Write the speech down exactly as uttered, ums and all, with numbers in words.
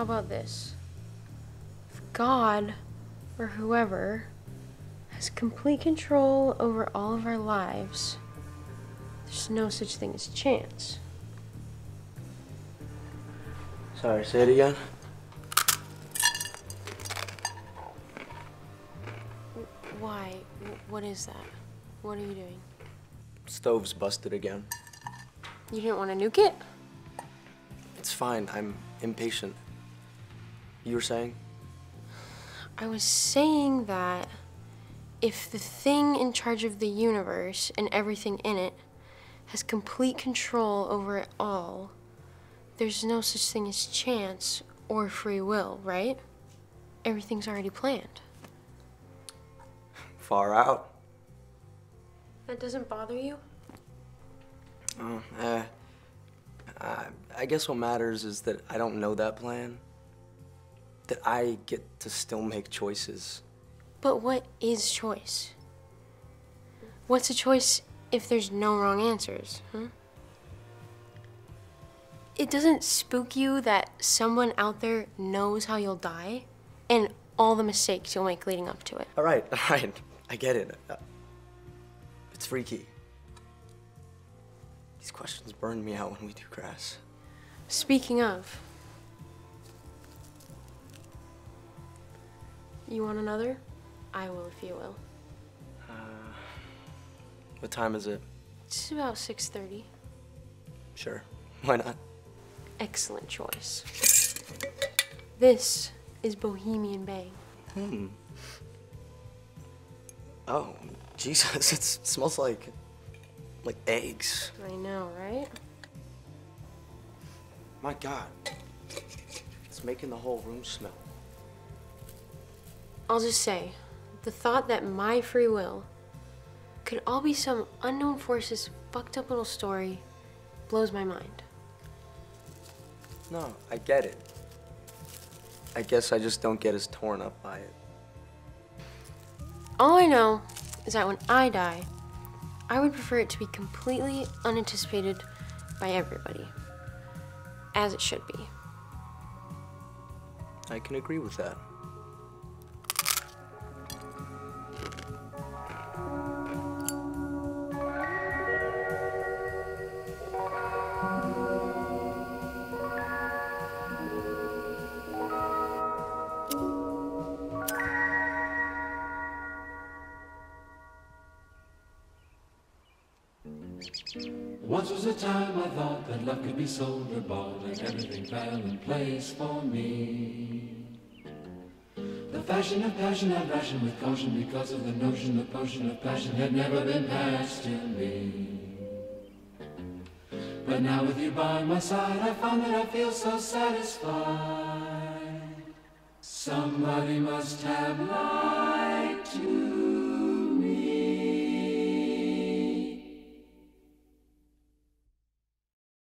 how about this? If God, or whoever, has complete control over all of our lives, there's no such thing as chance. Sorry, say it again. Why? What is that? What are you doing? Stove's busted again. You didn't want to nuke it? It's fine. I'm impatient. You were saying? I was saying that if the thing in charge of the universe and everything in it has complete control over it all, there's no such thing as chance or free will, right? Everything's already planned. Far out. That doesn't bother you? Oh, eh. I, I guess what matters is that I don't know that plan. That I get to still make choices. But what is choice? What's a choice if there's no wrong answers, huh? It doesn't spook you that someone out there knows how you'll die and all the mistakes you'll make leading up to it. All right, all right. I get it. Uh, it's freaky. These questions burn me out when we do grass. Speaking of, you want another? I will if you will. Uh, what time is it? It's about six thirty. Sure, why not? Excellent choice. This is Bohemian Bang. Hmm. Oh, Jesus, it smells like, like eggs. I know, right? My God, it's making the whole room smell. I'll just say, the thought that my free will could all be some unknown force's fucked up little story blows my mind. No, I get it. I guess I just don't get as torn up by it. All I know is that when I die, I would prefer it to be completely unanticipated by everybody, as it should be. I can agree with that. Once was a time I thought that love could be sold or bought, and everything fell in place for me. The fashion of passion had rationed with caution because of the notion the potion of passion had never been passed to me. But now with you by my side, I find that I feel so satisfied. Somebody must have lied to